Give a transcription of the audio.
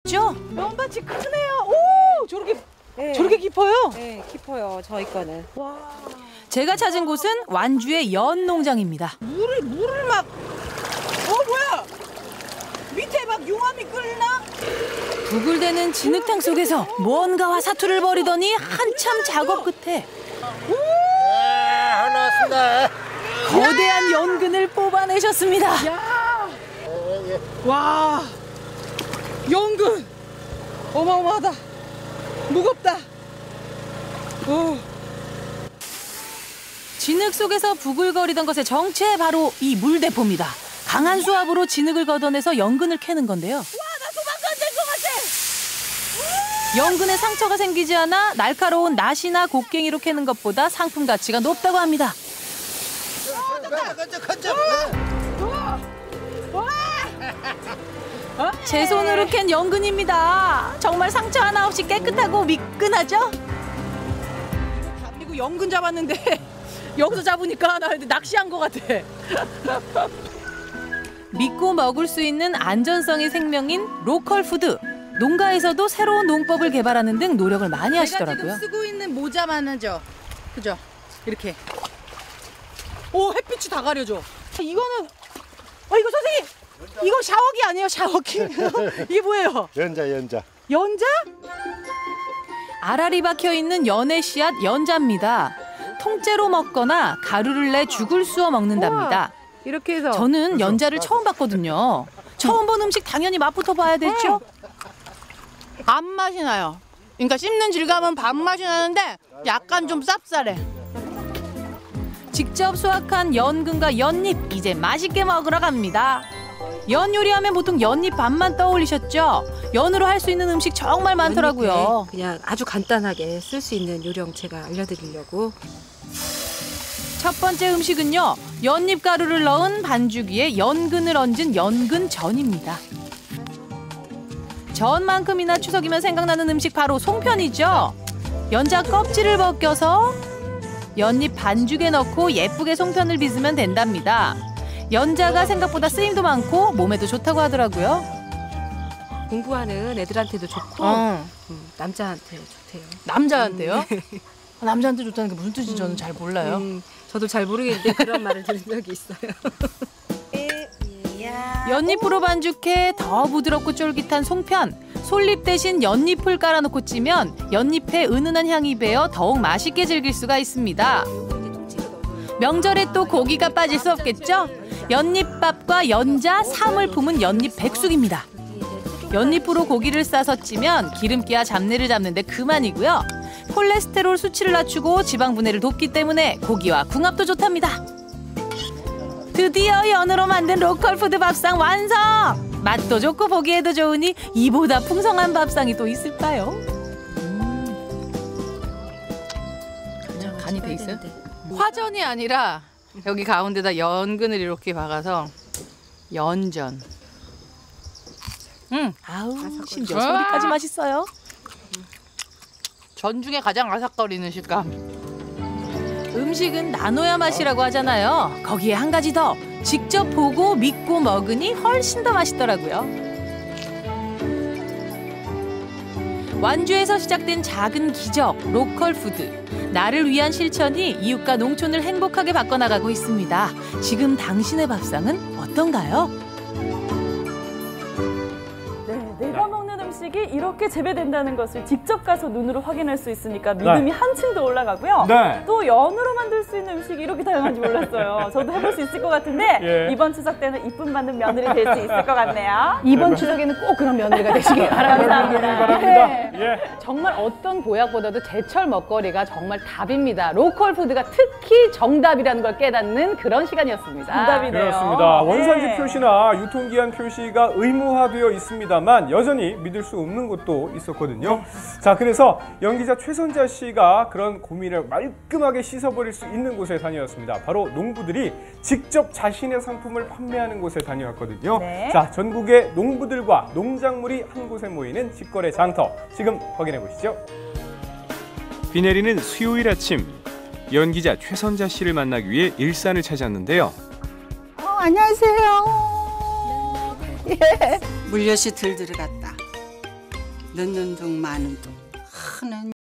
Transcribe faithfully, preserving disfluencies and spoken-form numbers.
보이시죠? 연밭이 크네요. 오, 저렇게 네. 저렇게 깊어요? 네, 깊어요. 저희 거는. 와. 제가 찾은 곳은 완주의 연 농장입니다. 물을 물을 막. 어 뭐야? 밑에 막 용암이 끓나? 부글대는 진흙탕 속에서 뭔가와 사투를 벌이더니 한참 작업 끝에 하나 왔습니다. 거대한 연근을 뽑아내셨습니다. 야. 와. 연근. 어마어마하다. 무겁다. 오. 진흙 속에서 부글거리던 것의 정체 바로 이 물대포입니다. 강한 수압으로 진흙을 걷어내서 연근을 캐는 건데요. 와, 나 도망가야 될 것 같아. 연근에 상처가 생기지 않아 날카로운 낫이나 곡괭이로 캐는 것보다 상품 가치가 높다고 합니다. 제 손으로 캔 연근입니다. 정말 상처 하나 없이 깨끗하고 미끈하죠? 그리고 연근 잡았는데 여기서 잡으니까 나 낚시한 것 같아. 믿고 먹을 수 있는 안전성이 생명인 로컬 푸드. 농가에서도 새로운 농법을 개발하는 등 노력을 많이 하시더라고요. 제가 지금 쓰고 있는 모자만 하죠. 그죠? 이렇게. 오, 햇빛이 다 가려져. 이거는 어 이거 선생님 이거 샤워기 아니에요? 샤워기? 이게 뭐예요? 연자 연자. 연자? 알알이 박혀 있는 연의 씨앗 연자입니다. 통째로 먹거나 가루를 내 죽을 쑤어 먹는답니다. 이렇게 해서 저는 연자를 처음 봤거든요. 처음 본 음식 당연히 맛부터 봐야 되죠. 밥 맛이 나요. 그러니까 씹는 질감은 밥 맛이 나는데 약간 좀 쌉쌀해. 직접 수확한 연근과 연잎 이제 맛있게 먹으러 갑니다. 연 요리하면 보통 연잎 밥만 떠올리셨죠? 연으로 할 수 있는 음식 정말 많더라고요. 그냥 아주 간단하게 쓸 수 있는 요령 제가 알려드리려고. 첫 번째 음식은요. 연잎 가루를 넣은 반죽 위에 연근을 얹은 연근전입니다. 전만큼이나 추석이면 생각나는 음식 바로 송편이죠. 연자 껍질을 벗겨서 연잎 반죽에 넣고 예쁘게 송편을 빚으면 된답니다. 연자가 생각보다 쓰임도 많고 몸에도 좋다고 하더라고요. 공부하는 애들한테도 좋고 어. 음, 남자한테 좋대요. 남자한테요? 음, 네. 남자한테 좋다는 게 무슨 뜻인지 저는 잘 몰라요. 음, 저도 잘 모르겠는데 그런 말을 들은 적이 있어요. 연잎으로 반죽해 더 부드럽고 쫄깃한 송편. 솔잎 대신 연잎을 깔아놓고 찌면 연잎의 은은한 향이 배어 더욱 맛있게 즐길 수가 있습니다. 명절에 또 고기가 빠질 수 없겠죠? 연잎밥과 연자, 삼을 품은 연잎 백숙입니다. 연잎으로 고기를 싸서 찌면 기름기와 잡내를 잡는 데 그만이고요. 콜레스테롤 수치를 낮추고 지방 분해를 돕기 때문에 고기와 궁합도 좋답니다. 드디어 연으로 만든 로컬 푸드 밥상 완성! 맛도 좋고 보기에도 좋으니 이보다 풍성한 밥상이 또 있을까요? 음. 그냥 간이 돼 있어요? 화전이 아니라 여기 가운데다 연근을 이렇게 박아서 연전. 음, 아우, 심지어 소리까지 맛있어요. 전 중에 가장 아삭거리는 식감. 음식은 나눠야 맛이라고 하잖아요. 거기에 한 가지 더. 직접 보고 믿고 먹으니 훨씬 더 맛있더라고요. 완주에서 시작된 작은 기적, 로컬 푸드. 나를 위한 실천이 이웃과 농촌을 행복하게 바꿔나가고 있습니다. 지금 당신의 밥상은 어떤가요? 네, 내가 먹는 음식이 이렇게 재배된다는 것을 직접 가서 눈으로 확인할 수 있으니까 믿음이 네. 한층 더 올라가고요. 네. 또 연으로 만들 수 있는 음식이 이렇게 다양한지 몰랐어요. 저도 해볼 수 있을 것 같은데 예. 이번 추석 때는 이쁨 받는 며느리 될 수 있을 것 같네요. 이번 추석에는 꼭 그런 며느리가 되시길 바랍니다. 감사합니다. 네. 네. 예. 정말 어떤 보약보다도 제철 먹거리가 정말 답입니다. 로컬 푸드가 특히 정답이라는 걸 깨닫는 그런 시간이었습니다. 정답이네요. 그렇습니다. 원산지 네. 표시나 유통기한 표시가 의무화되어 있습니다만 여전히 믿을 수 없는 곳도 있었거든요. 자, 그래서 연기자 최선자 씨가 그런 고민을 말끔하게 씻어버릴 수 있는 곳에 다녀왔습니다. 바로 농부들이 직접 자신의 상품을 판매하는 곳에 다녀왔거든요. 네. 자, 전국의 농부들과 농작물이 한 곳에 모이는 직거래 장터, 지금 확인해 보시죠. 비 내리는 수요일 아침, 연기자 최선자 씨를 만나기 위해 일산을 찾았는데요. 어, 안녕하세요. 예. 물엿이 들 들어갔다. 넣는 둥 마는 둥 하는